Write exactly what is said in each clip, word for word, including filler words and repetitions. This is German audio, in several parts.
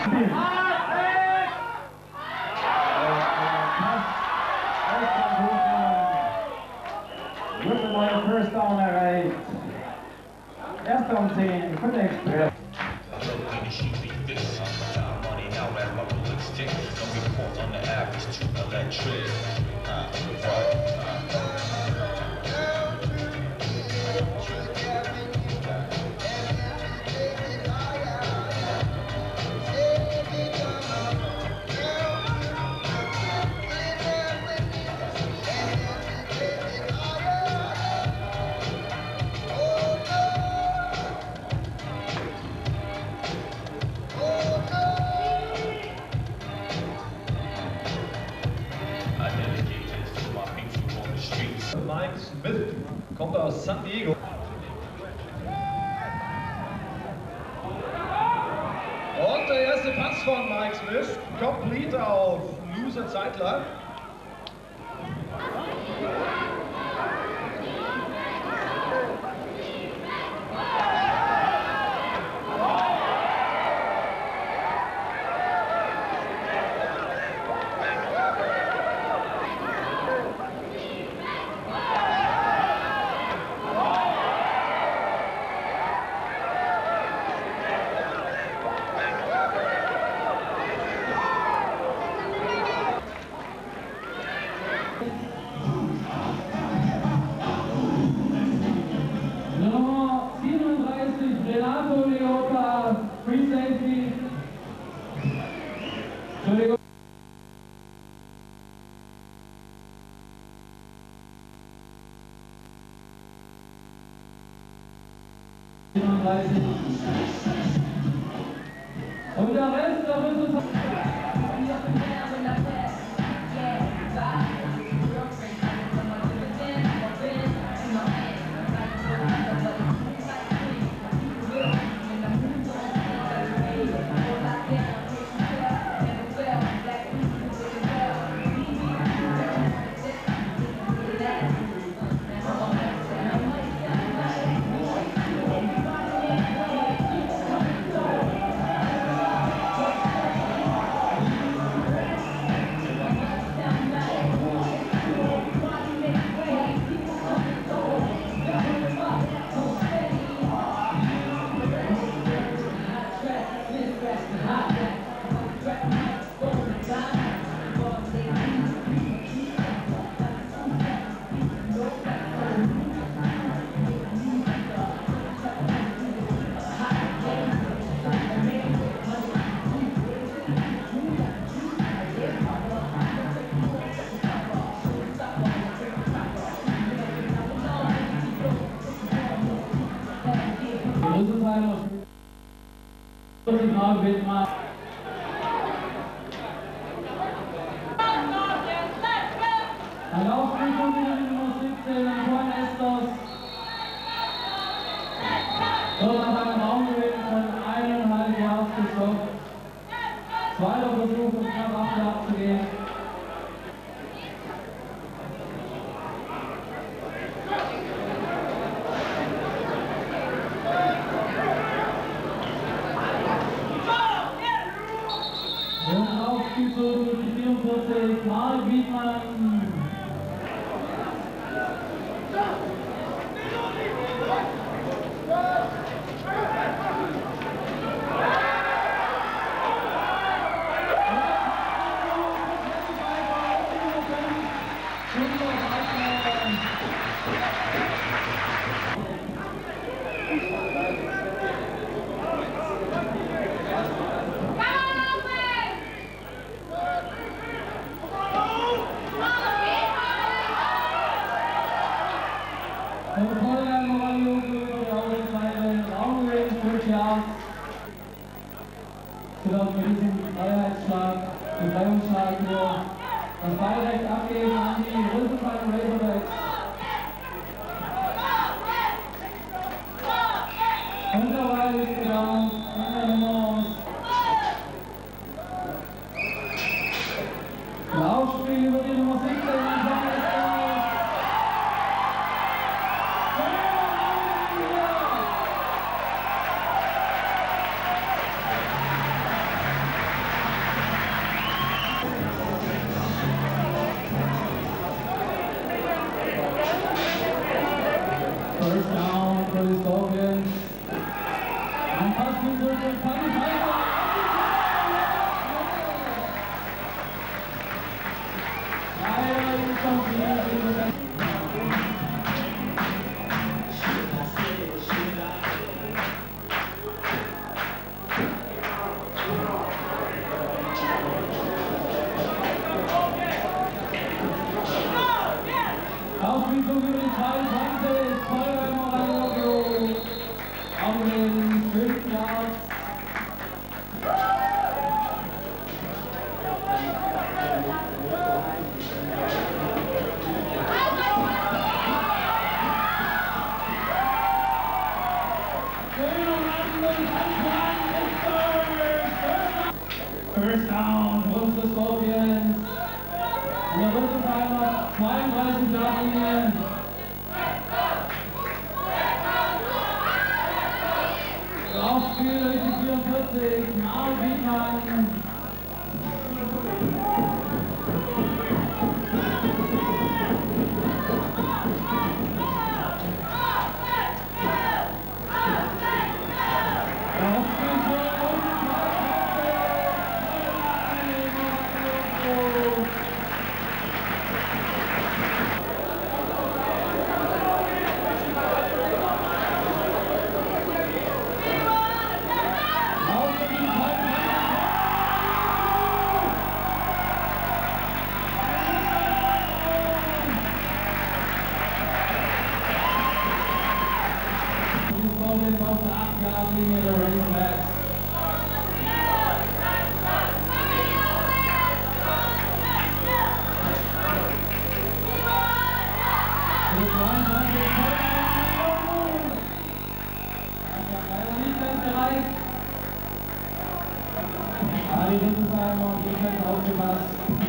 First down erreicht. Erster und zehn für den Express. Mike Smith kommt aus San Diego. Und der erste Pass von Mike Smith, complete auf Loser Zeitler. Renato Leota, Free Safety. Entschuldigung. siebenunddreißig. Und der Rest, der Resultat. Signal wird mal. Ein Laufspiel von der Nummer siebzehn, Juan Estos. Dort nach einem Raumgewinn von eineinhalb Yards gestoppt. Zweiter Versuch, um knapp acht Yards zu gehen. vierundvierzig, Mark Wiedmann. Mit diesem Freiheitsschlag, Befreiungsschlag nur das Ballrecht abgeben an die Rüsselfallen Razorbacks. Unterweil ist gelangt, in der Nummer. Laufspiel über die Nummer siebzehn. dreiundzwanzig, Feuerwehr Morano, auf den fünften Yards. First down, Wolves the Scorpions. Und der Rückenteiler, zweiunddreißig Jahre Linie. Laufspiel durch die vierundvierzig, Mark Wiedmann. Die Rückenfahrer und Defense aufgepasst.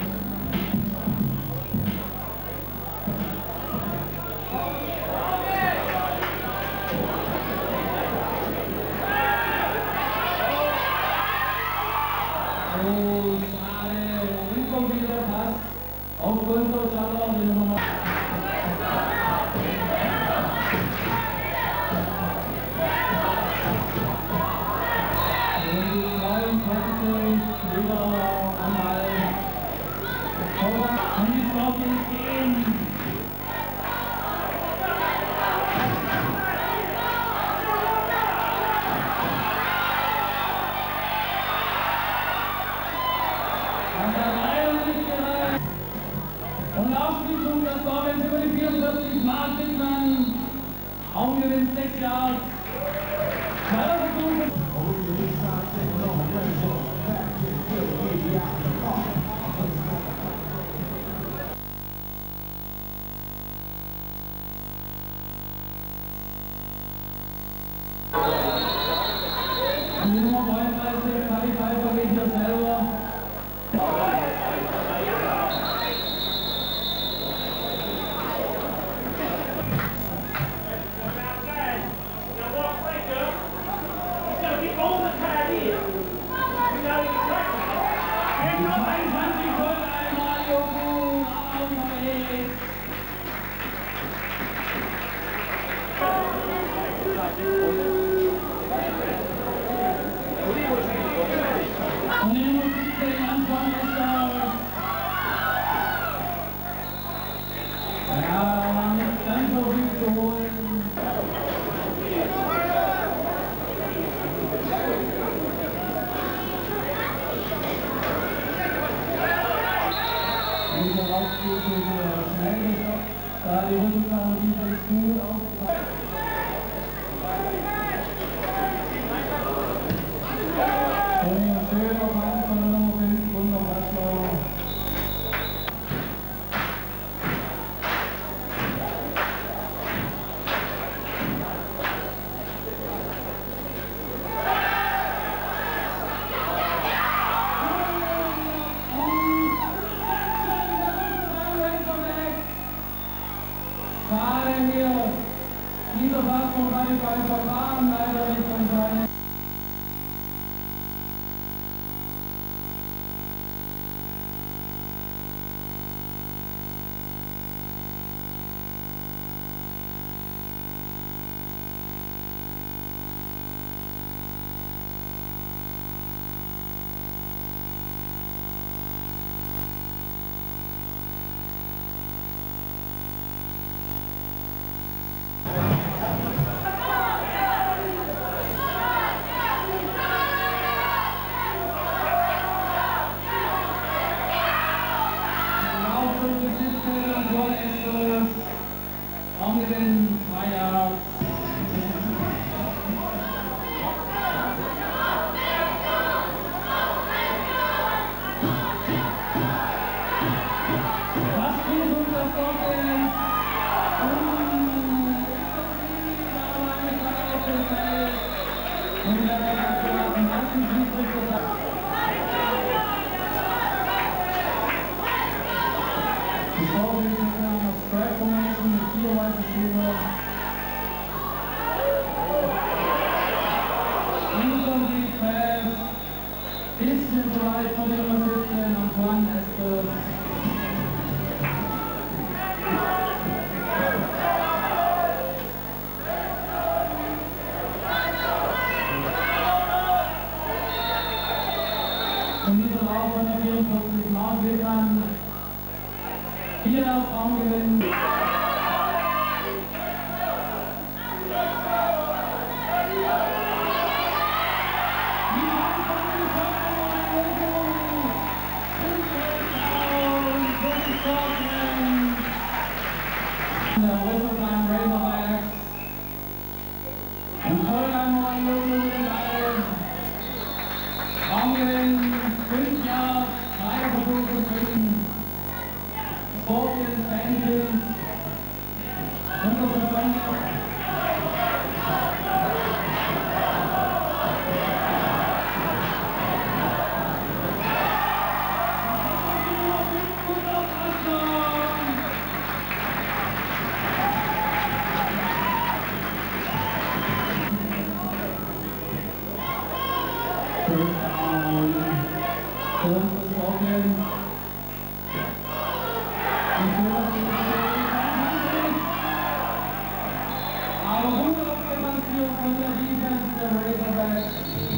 Oh, schade. Inkompleter Pass auf Konto Chalor, die Nummer. Und Aufschließung des Torwärts über die vierundvierzig, Mark Wiedmann, Raumgewinn sechs Yards. Zweiter Versuch. Die Nummer neununddreißig, Kali Pfeiffer geht hier selber. Und die Nummer siebzehn, Antoine Esser. Ja, war nicht ganz so viel zu holen. Dieser Laufspiel ist schnell geschafft, da die Rückenfahrer Defense gut aufgepasst. Schön auf Hand von der Nummer fünf, Wunderbassler. Schade hier. Dieser Pass von Kali Pfeiffer kam leider nicht von seinen. Angewendet Bisschen zu weit von der Nummer siebzehn, Antoine Estes. Und dieser Lauf von der vierundvierzig Mark Wittmann. Hier Raumgewinn. Der Rüsselmann Razorbacks. Und Vollgang neun Minuten mit allen. Raumgewinn, fünf Jahre, drei Versuche, fünf. Scorpions, Engines. Unser Verstand. Aber gute Observation von der Defense der Razorbacks.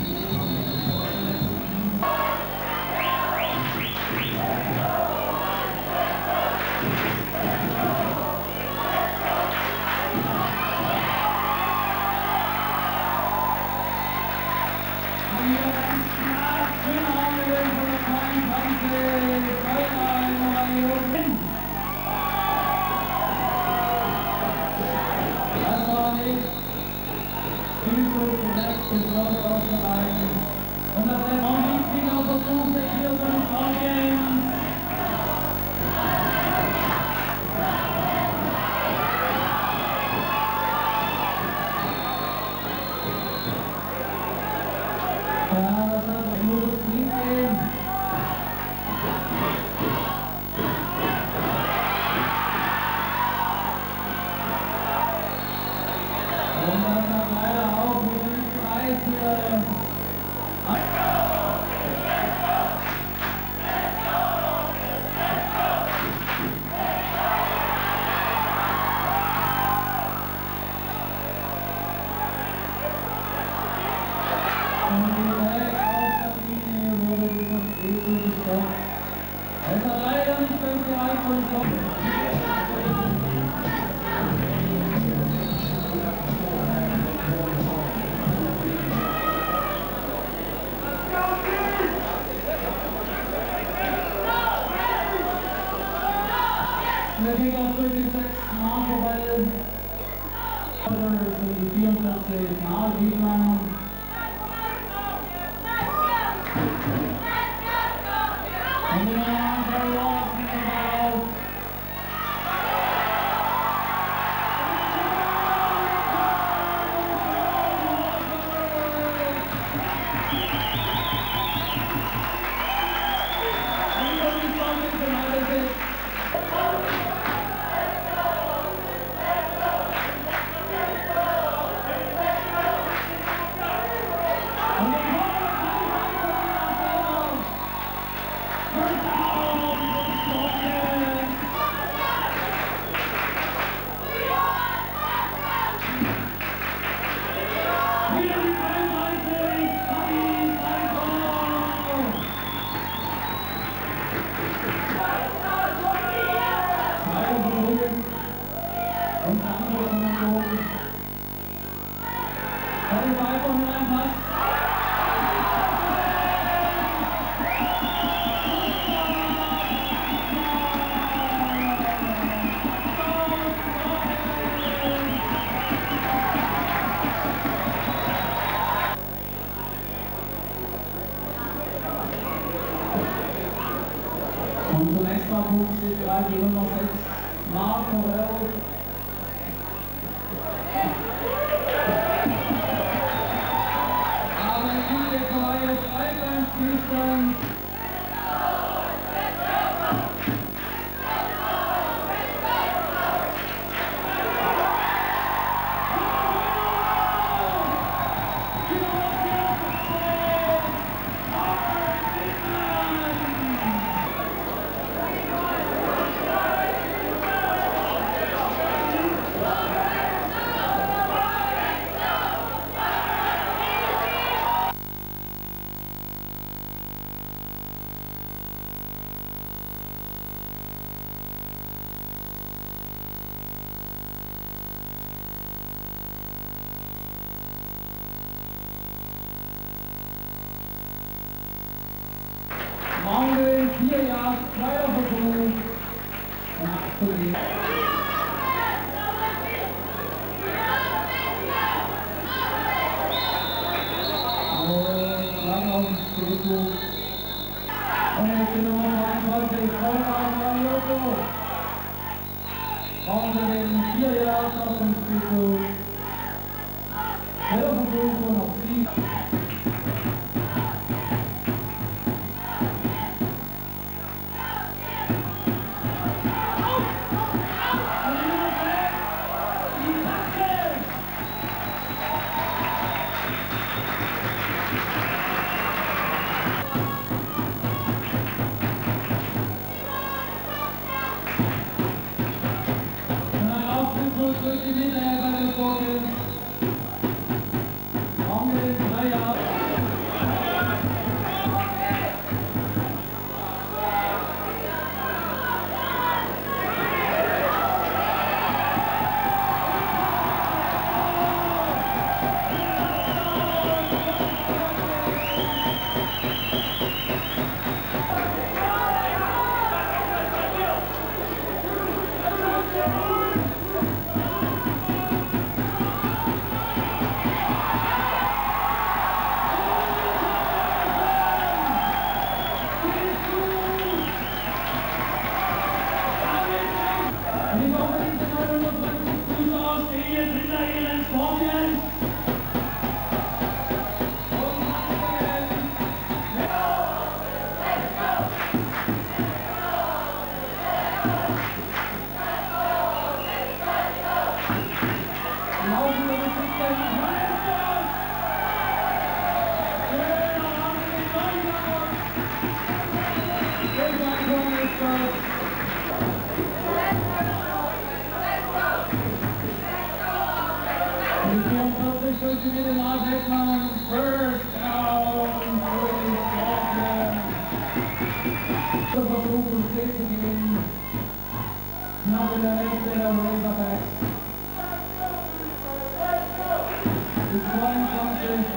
Und das ist auch wichtiger Versuch, der hier von den Scorpions. Ja, das hat nur das Lied gehen. Und das hat leider auch wieder nicht gereicht hier. Es hat leider nicht ganz gereicht für den Stopp. Und der geht auch durch die sechs Mark vorbei. Das sind die vierundvierzig Mark Wittmann. Und den André Lawson mit dabei. Und andere Kommando. Kann ich weiter mit einem Pass? Und zum Extrapunkt steht bereit die Nummer sechs, Marc Morel. Aber in der Reihe frei beim Spielstand. Manuel, vier Jahre, zweiter Versuch. Nachzulegen. Und jetzt die Nummer zweiundzwanzig, Konrad Mariotto. Brauchen wir den vier Jahre auf dem Spielzug. Selber Versuch und auf Sieg. Durch die Mitte bei den Scorpions. Brauchen wir den drei Jahre. Durch die Mitte Lars Heckmann, first down für die Scorpions. Der Versuch, um C zu gehen, knapp in der Hälfte der Razorbacks. Die zweiundzwanzig.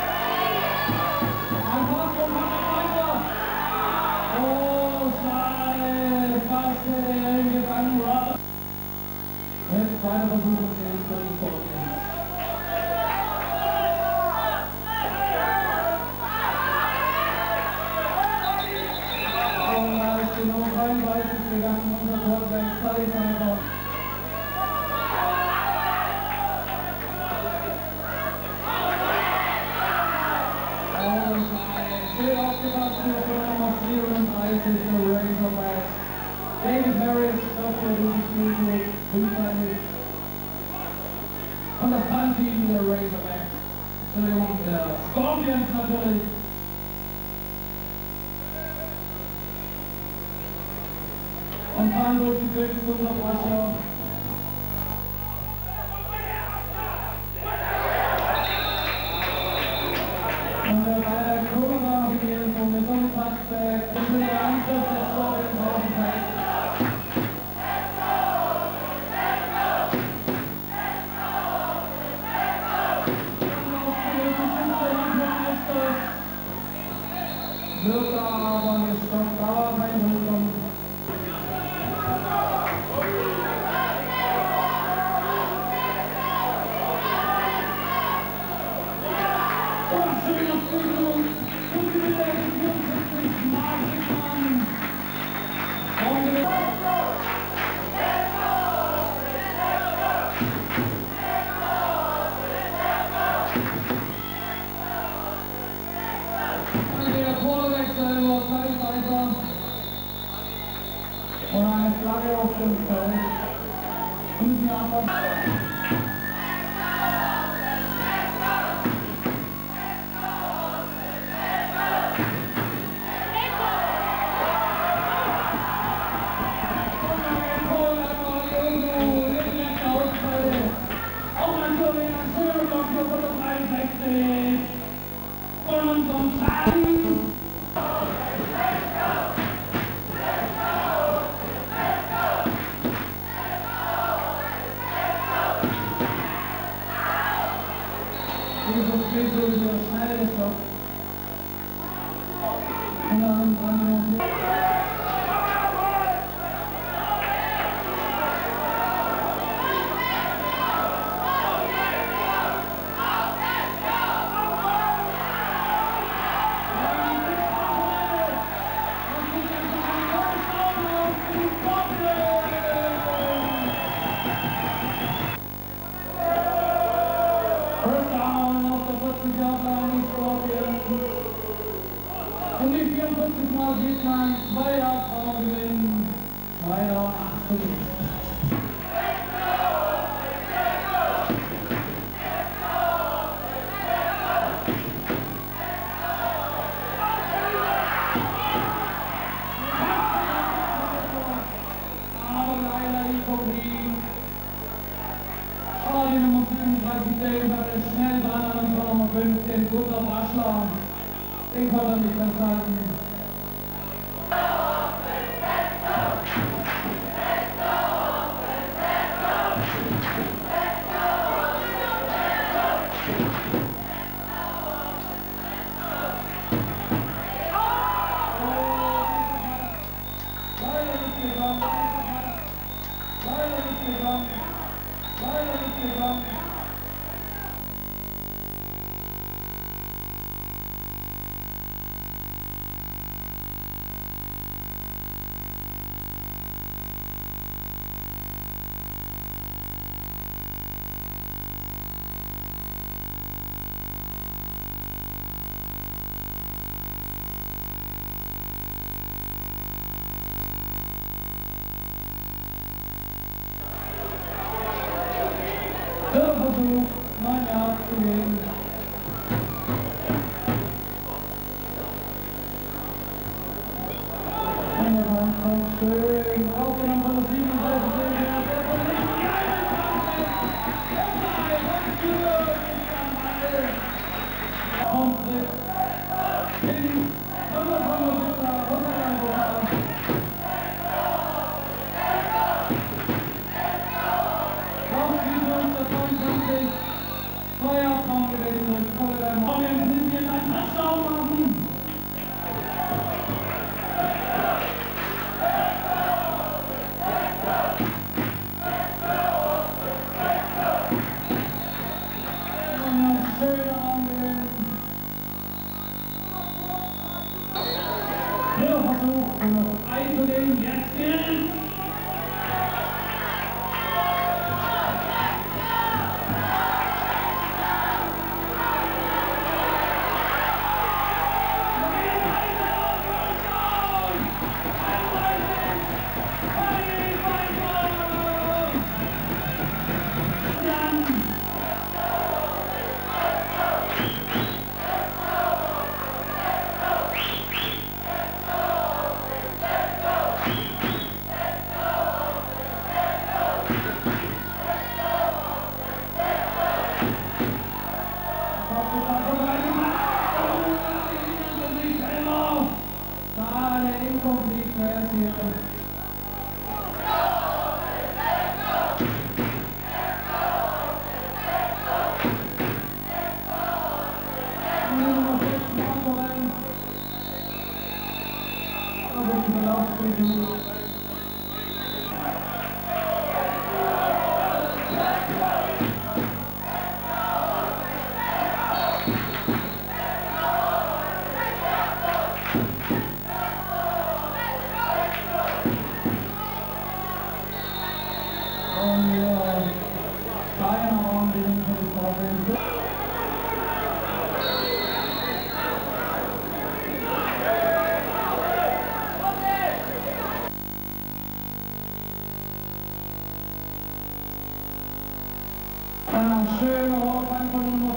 Ein Pass von Vater. Oh, schade, fast hätte er ihn gefangen. Jetzt zweiter Versuch, um C für die Scorpions. Gegangen, unser Quarterback zeigt einfach. Oh, schön aufgepasst hier für Nummer vierunddreißig der Razorbacks. David Harris, Doktor guten Spielzug, fünfzig. Und das Punt-Team der Razorbacks. Entschuldigung, der Scorpions natürlich. Und fahren durch die Köpfe zu unserer Prascher. Und der Ball Kurva beginnt von mit so einem Touchback. Das ist der Angriff der Scorpions auf den Tag. Wird da aber gestoppt, aber kein Rückkommen. Und eine Flagge auf dem Feld. Und wir haben auch ein Tor in der schönen Block für dreiundsechzig von unserem Tragen. Dieses Spiel so schnell ist. Und dann dran Und die vierundvierzig Mal sieht man zwei Jahre Frauen gewinnen, zwei Jahre achtzig. Aber leider die Kopie. Aber die Nummer fünfunddreißig, der ist schnell dran an die Nummer fünfzehn, Gunther Waschler. Den kann er nicht festhalten. Leider nicht gegangen. Leider nicht gegangen. Leider nicht gegangen. Dritter Versuch, neun Jahre zu gehen. Wunderbar, auch schön. Aufgenommen von der siebenunddreißig. Der von links. Kommt hin. hundertfünfundsiebzig, hunderteinundfünfzig. Feuertraum gewesen durch Vollwerden. Und wir müssen jetzt einen Touchdown machen. Und ein schöner Raumgewinn. Dritter Versuch, um noch einzunehmen. Jetzt gilt. Ein schöner Rohrbein von Nummer